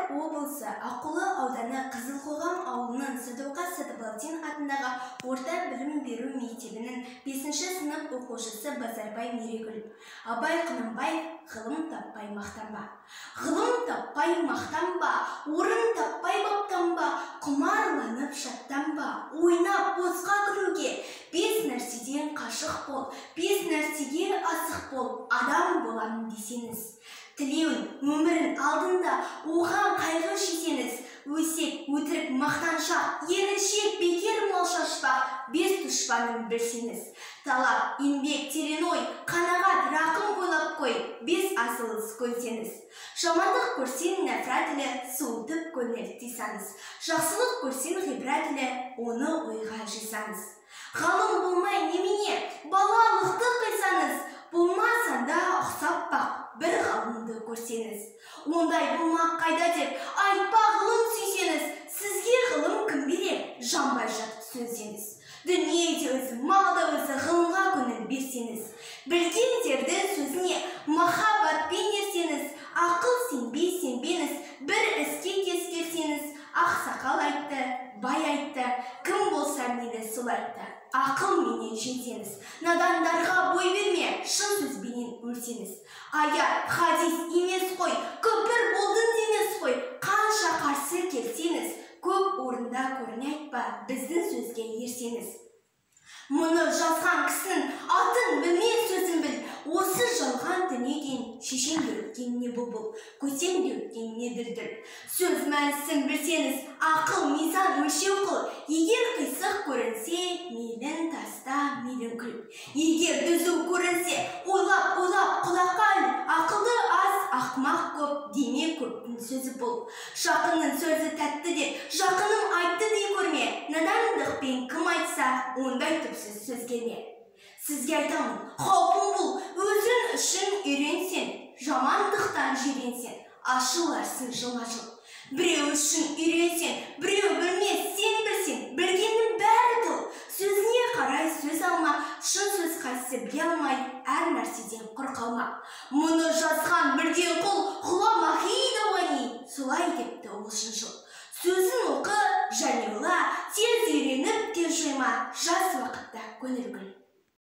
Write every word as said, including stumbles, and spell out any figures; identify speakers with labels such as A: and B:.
A: облысы Аққулы ауданы Қызылқоғам ауылының Садуақас Сатыбалдин атындағы орта білім беру мектебінің бесінші сынып оқушысы Базарбай Мерекүл. Абай Құнанбаев: ғылым таппай мақтанба. Ғылым таппай мақтанба, орын таппай баптанба, құмарланып шаттанба, ойнап босқа кіруге, бес нәрседен қашық бол, бес нәрсеге асық бол, адам боламын десеңіз. Тілеуін, өмірін алдында оған қайғы шешеңіз. Өсек, өтірік, мақтаншақ, еріншек, бекер мол шашпақ, бес дұшпанын білсеңіз. Талап, еңбек, терең ой, қанағат, рақым ойлап қой, бес асылыз көрсеңіз. Жамандық көрсең нәпрат ілі, суытып көңіл тисаңыз. Жақсылық көрсең ғибрат ілі, оны ойға жисаңыз. Ғалым болмай немене, балалықты қойсаңыз, болмасан да ұқсап бақ, бір ғалымды көрсеңіз. Ондай болмақ қайда деп айтпа, ғылым сүйсеңіз. Сізге ғылым кім берер, жанбай жатып сөзсеңіз. Дүниеде өзі, малда өзі ғылымға көңіл берсеңіз. Білгендерді сөзіне махаббатпен ерсеңіз. Ақыл сенбей сенбеңіз, бір іске тез келсеңіз. Ақсақал айтты, бай айтты, кім болса мені сол айтты. Ақыл менен жетсеңіз. Надандарға бой берме, шын сөзбенен өлсеңіз. Аят, хадис емес қой, көпір болдың демес қой. Қанша қарсы келсеңіз, көп орында көріне айтпа, біздің сөзге ерсеңіз. Мұны жазған кісін атын білмей сөзін біл. Осы жалған дүниеден шешен өткен не бұл-бұл, көсем өткен не ділділ. Сөз мәнісін білсеңіз, ақыл мизан өлшеу қыл. Егер қисық көрінсе, мейлін таста, мейлін күл. Егер дүзу көрінсе, ойлап, ойлап, құлаққа іл. Ақылды аз, ақымақ көп, деме көптің сөзі бұл. Жақынның сөзі тәтті де, жақыным айтты дей көрме. Надандықпен кім айтса, ондай түпсіз сөз келме. Сізге айтамын, қаупың бұл, өзің үшін үйренсен, жамандықтан жиренсен, ашыларсың жылма-жыл. Біреу үшін үйренсен, біреу білмес, сен білсен, білгеннің бәрі тұл. Сөзіне қарай сөз алма, шын сөз қайсы біле алмай, әр нәрседен құр қалма. Мұны жазған білген құл,